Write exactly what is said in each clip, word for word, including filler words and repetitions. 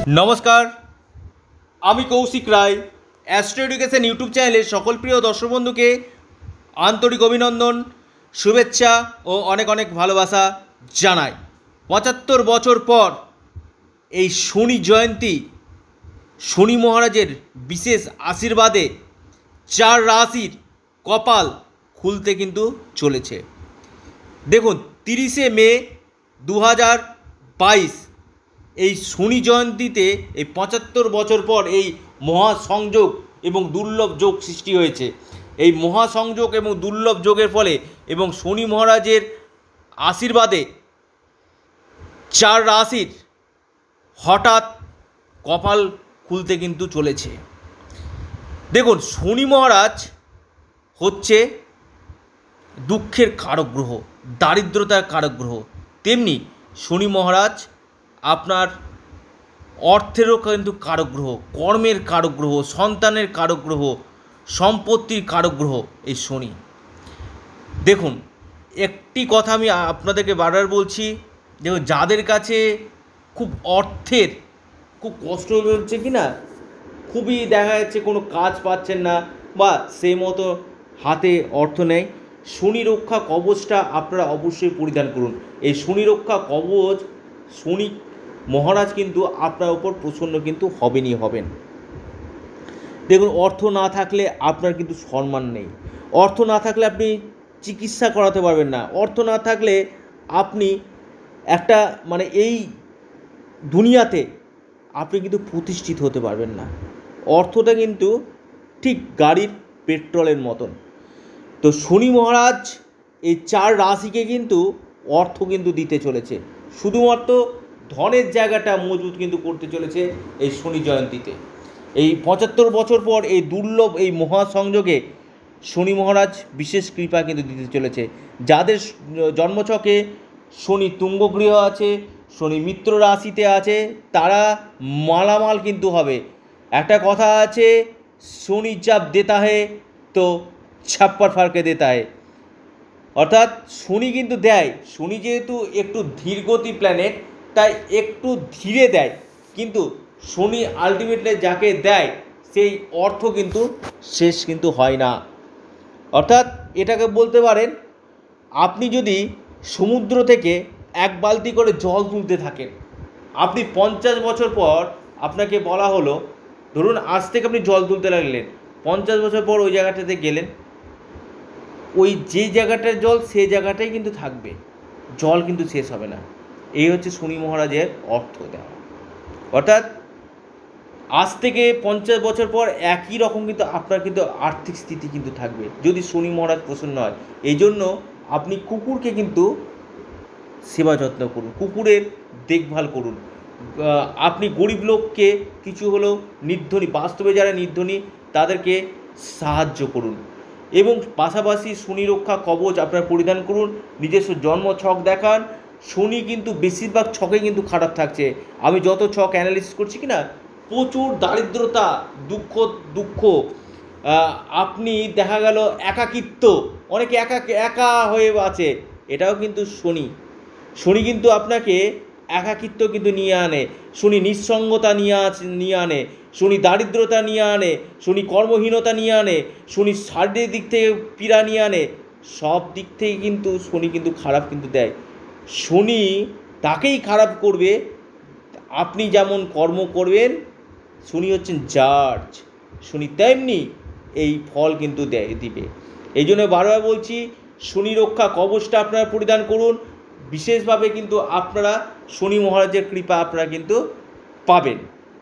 নমস্কার, আমি Koushik Roy. Astro education YouTube চ্যানেলের সকল প্রিয় দর্শক বন্ধুকে আন্তরিক অভিনন্দন, শুভেচ্ছা ও অনেক অনেক ভালোবাসা জানাই। পঁচাত্তর বছর পর এই শনি জয়ন্তী, শনি মহারাজের বিশেষ আশীর্বাদে চার রাশির কপাল খুলতে কিন্তু চলেছে। দেখুন, তিরিশে মে দু হাজার বাইশ এই শনি জয়ন্তীতে এই পঁচাত্তর বছর পর এই মহাসংযোগ এবং দুর্লভ যোগ সৃষ্টি হয়েছে। এই মহাসংযোগ এবং দুর্লভ যোগের ফলে এবং শনি মহারাজের আশীর্বাদে চার রাশির হঠাৎ কপাল খুলতে কিন্তু চলেছে। দেখুন, শনি মহারাজ হচ্ছে দুঃখের কারক গ্রহ, দারিদ্রতার কারক গ্রহ। তেমনি শনি মহারাজ আপনার অর্থেরও কিন্তু কারক গ্রহ, কর্মের কারক গ্রহ, সন্তানের কারক গ্রহ, সম্পত্তির কারক গ্রহ এই শনি। দেখুন, একটি কথা আমি আপনাদেরকে বারবার বলছি, দেখুন, যাদের কাছে খুব অর্থের খুব কষ্ট হচ্ছে কি না, খুবই দেখা যাচ্ছে কোনো কাজ পাচ্ছেন না বা সেই মতো হাতে অর্থ নেই, শনি রক্ষা কবচটা আপনারা অবশ্যই পরিধান করুন। এই শনি রক্ষা কবচ, শনি মহারাজ কিন্তু আপনার উপর প্রসন্ন কিন্তু হবেনই হবেন। দেখুন, অর্থ না থাকলে আপনার কিন্তু সম্মান নেই, অর্থ না থাকলে আপনি চিকিৎসা করাতে পারবেন না, অর্থ না থাকলে আপনি একটা মানে এই দুনিয়াতে আপনি কিন্তু প্রতিষ্ঠিত হতে পারবেন না। অর্থটা কিন্তু ঠিক গাড়ির পেট্রোলের মতন। তো শনি মহারাজ এই চার রাশিকে কিন্তু অর্থ কিন্তু দিতে চলেছে, শুধুমাত্র ধনের জায়গাটা মজবুত কিন্তু করতে চলেছে এই শনি জয়ন্তীতে। এই পঁচাত্তর বছর পর এই দুর্লভ এই মহাসংযোগে শনি মহারাজ বিশেষ কৃপা কিন্তু দিতে চলেছে। যাদের জন্মছকে শনি তুঙ্গগৃহ আছে, শনি মিত্র রাশিতে আছে, তারা মালামাল কিন্তু হবে। একটা কথা আছে, শনি চাপ দেতা হে তো ছাপ্পার ফারকে দেতা হে, অর্থাৎ শনি কিন্তু দেয়। শনি যেহেতু একটু ধীরগতি প্ল্যানেট, তাই একটু ধীরে দেয়, কিন্তু শনি আলটিমেটলি যাকে দেয় সেই অর্থ কিন্তু শেষ কিন্তু হয় না। অর্থাৎ এটাকে বলতে পারেন, আপনি যদি সমুদ্র থেকে এক বালতি করে জল তুলতে থাকেন, আপনি পঞ্চাশ বছর পর আপনাকে বলা হলো, ধরুন আজ থেকে আপনি জল তুলতে লাগলেন, পঞ্চাশ বছর পর ওই জায়গাটাতে গেলেন, ওই যে জায়গাটার জল সেই জায়গাটাই কিন্তু থাকবে, জল কিন্তু শেষ হবে না। এই হচ্ছে শনি মহারাজের অর্থ দেওয়া। অর্থাৎ আজ থেকে পঞ্চাশ বছর পর একই রকম কিন্তু আপনার কিন্তু আর্থিক স্থিতি কিন্তু থাকবে, যদি শনি মহারাজ প্রসন্ন হয়। এই জন্য আপনি কুকুরকে কিন্তু সেবা যত্ন করুন, কুকুরের দেখভাল করুন। আপনি গরিব লোককে কিছু হলেও নির্ধনী, বাস্তবে যারা নির্ধনী তাদেরকে সাহায্য করুন। এবং পাশাপাশি শনি রক্ষা কবচ আপনারা পরিধান করুন, নিজস্ব জন্ম ছক দেখান। শনি কিন্তু বেশিরভাগ ছকে কিন্তু খারাপ থাকছে। আমি যত ছক অ্যানালিসিস করছি কি না, প্রচুর দারিদ্রতা, দুঃখ দুঃখ আপনি দেখা গেল একাকিত্ব, অনেকে একা একা হয়ে আছে, এটাও কিন্তু শনি। শনি কিন্তু আপনাকে একাকিত্ব কিন্তু নিয়ে আনে, শনি নিঃসঙ্গতা নিয়ে নিয়ে আনে, শনি দারিদ্রতা নিয়ে আনে, শনি কর্মহীনতা নিয়ে আনে, শনি শারীরিক দিক থেকে পীড়া নিয়ে আনে, সব দিক থেকে কিন্তু শনি কিন্তু খারাপ কিন্তু দেয়। শনি তাকেই খারাপ করবে আপনি যেমন কর্ম করবেন। শনি হচ্ছেন জাজ, শনি তেমনি এই ফল কিন্তু দেয় দিবে। এই জন্য বারবার বলছি, শনি রক্ষা কবচটা আপনারা পরিধান করুন, বিশেষভাবে কিন্তু আপনারা শনি মহারাজের কৃপা আপনারা কিন্তু পাবেন।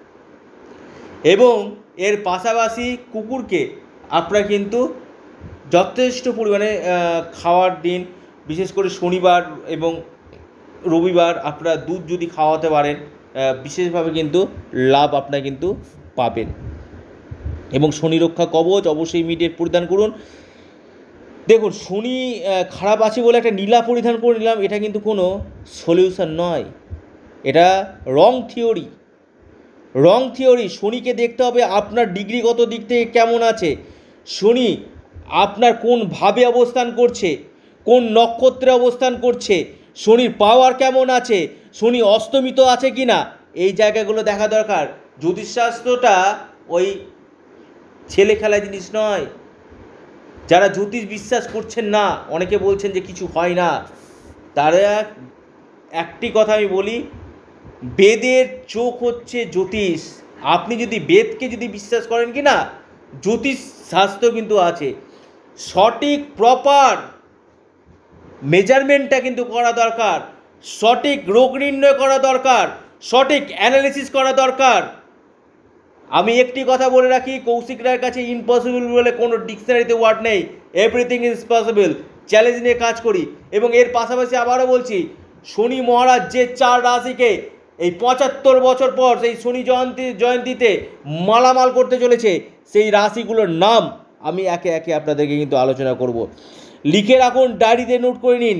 এবং এর পাশাপাশি কুকুরকে আপনারা কিন্তু যথেষ্ট পরিমাণে খাওয়ার দিন, বিশেষ করে শনিবার এবং রবিবার আপনারা দুধ যদি খাওয়াতে পারেন, বিশেষভাবে কিন্তু লাভ আপনারা কিন্তু পাবেন। এবং শনি রক্ষা কবচ অবশ্যই ইমিডিয়েট পরিধান করুন। দেখুন, শনি খারাপ আছে বলে একটা নীলা পরিধান করে নিলাম, এটা কিন্তু কোনো সলিউশন নয়, এটা রং থিওরি। রং থিওরি শনিকে দেখতে হবে আপনার ডিগ্রিগত দিক থেকে কেমন আছে, শনি আপনার কোন ভাবে অবস্থান করছে, কোন নক্ষত্রে অবস্থান করছে, শনির পাওয়ার কেমন আছে, শনি অস্তমিত আছে কি না, এই জায়গাগুলো দেখা দরকার। জ্যোতিষশাস্ত্রটা ওই ছেলে খেলা জিনিস নয়। যারা জ্যোতিষ বিশ্বাস করছেন না, অনেকে বলছেন যে কিছু হয় না, তারা একটি কথা আমি বলি, বেদের চোখ হচ্ছে জ্যোতিষ। আপনি যদি বেদকে যদি বিশ্বাস করেন কি না, জ্যোতিষ শাস্ত্র কিন্তু আছে। সঠিক প্রপার মেজারমেন্টটা কিন্তু করা দরকার, সঠিক রোগ নির্ণয় করা দরকার, সঠিক অ্যানালিসিস করা দরকার। আমি একটি কথা বলে রাখি, কৌশিক রায়ের কাছে ইম্পসিবল বলে কোনো ডিকশনারিতে ওয়ার্ড নেই। Everything is possible. চ্যালেঞ্জ নিয়ে কাজ করি। এবং এর পাশাপাশি আবারও বলছি, শনি মহারাজ যে চার রাশিকে এই পঁচাত্তর বছর পর সেই শনি জয়ন্তী জয়ন্তীতে মালামাল করতে চলেছে, সেই রাশিগুলোর নাম আমি একে একে আপনাদেরকে কিন্তু আলোচনা করব। লিখে রাখুন, ডায়েরিতে নোট করে নিন।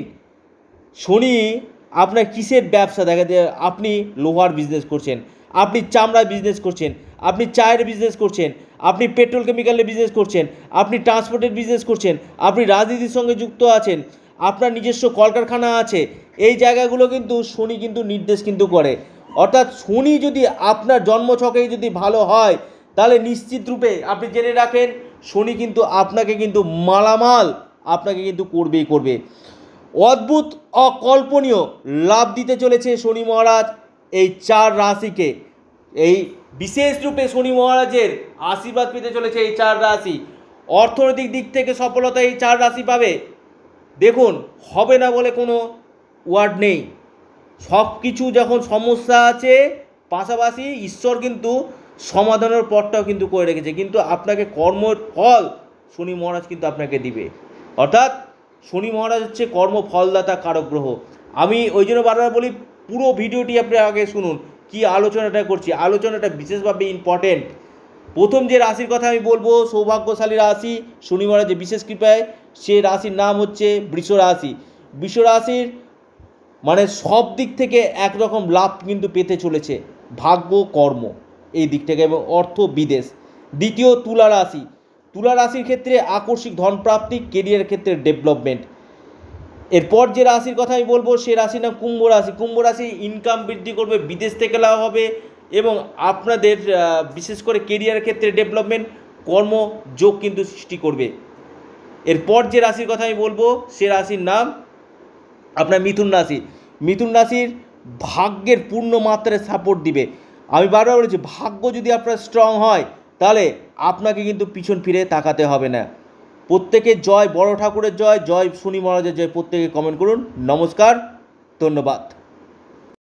শনি আপনার কিসের ব্যবসা দেখা যায়? আপনি লোহার বিজনেস করছেন, আপনি চামড়ার বিজনেস করছেন, আপনি চায়ের বিজনেস করছেন, আপনি পেট্রোল কেমিক্যালের বিজনেস করছেন, আপনি ট্রান্সপোর্টের বিজনেস করছেন, আপনি রাজনীতির সঙ্গে যুক্ত আছেন, আপনার নিজস্ব কলকারখানা আছে, এই জায়গাগুলো কিন্তু শনি কিন্তু নির্দেশ কিন্তু করে। অর্থাৎ শনি যদি আপনার জন্মছকেই যদি ভালো হয়, তাহলে নিশ্চিত রূপে আপনি জেনে রাখেন, শনি কিন্তু আপনাকে কিন্তু মালামাল আপনাকে কিন্তু করবেই করবে। অদ্ভুত অকল্পনীয় লাভ দিতে চলেছে শনি মহারাজ এই চার রাশিকে। এই বিশেষ রূপে শনি মহারাজের আশীর্বাদ পেতে চলেছে এই চার রাশি। অর্থনৈতিক দিক থেকে সফলতা এই চার রাশি পাবে। দেখুন, হবে না বলে কোনো ওয়ার্ড নেই। সব কিছু যখন সমস্যা আছে, পাশাপাশি ঈশ্বর কিন্তু সমাধানের পথটাও কিন্তু করে রেখেছে, কিন্তু আপনাকে কর্মের ফল শনি মহারাজ কিন্তু আপনাকে দিবে। অর্থাৎ শনি মহারাজ হচ্ছে কর্মফলদাতা কারক গ্রহ। আমি ওই জন্য বারবার বলি, পুরো ভিডিওটি আপনি আগে শুনুন, কি আলোচনাটা করছি। আলোচনাটা বিশেষভাবে ইম্পর্টেন্ট। প্রথম যে রাশির কথা আমি বলবো, সৌভাগ্যশালী রাশি শনি মহারাজের বিশেষ কৃপায়, সে রাশির নাম হচ্ছে বৃষ রাশি। বৃষ রাশির মানে সব দিক থেকে একরকম লাভ কিন্তু পেতে চলেছে, ভাগ্য, কর্ম এই দিক থেকে, এবং অর্থ, বিদেশ। দ্বিতীয় তুলা রাশি। তুলা রাশির ক্ষেত্রে আকস্মিক ধনপ্রাপ্তি, কেরিয়ারের ক্ষেত্রে ডেভেলপমেন্ট। এরপর যে রাশির কথা আমি বলবো, সে রাশির নাম কুম্ভ রাশি। কুম্ভ রাশি ইনকাম বৃদ্ধি করবে, বিদেশ থেকে লাভ হবে, এবং আপনাদের বিশেষ করে কেরিয়ারের ক্ষেত্রে ডেভেলপমেন্ট, কর্মযোগ কিন্তু সৃষ্টি করবে। এরপর যে রাশির কথা আমি বলবো, সে রাশির নাম আপনার মিথুন রাশি। মিথুন রাশির ভাগ্যের পূর্ণ মাত্রায় সাপোর্ট দিবে। আমি বারবার বলেছি, ভাগ্য যদি আপনার স্ট্রং হয়, তাহলে আপনাকে কিন্তু পিছন ফিরে তাকাতে হবে না। প্রত্যেকের জয়, বড় ঠাকুরের জয়, জয় শনি মহারাজের জয়। প্রত্যেকে কমেন্ট করুন। নমস্কার, ধন্যবাদ।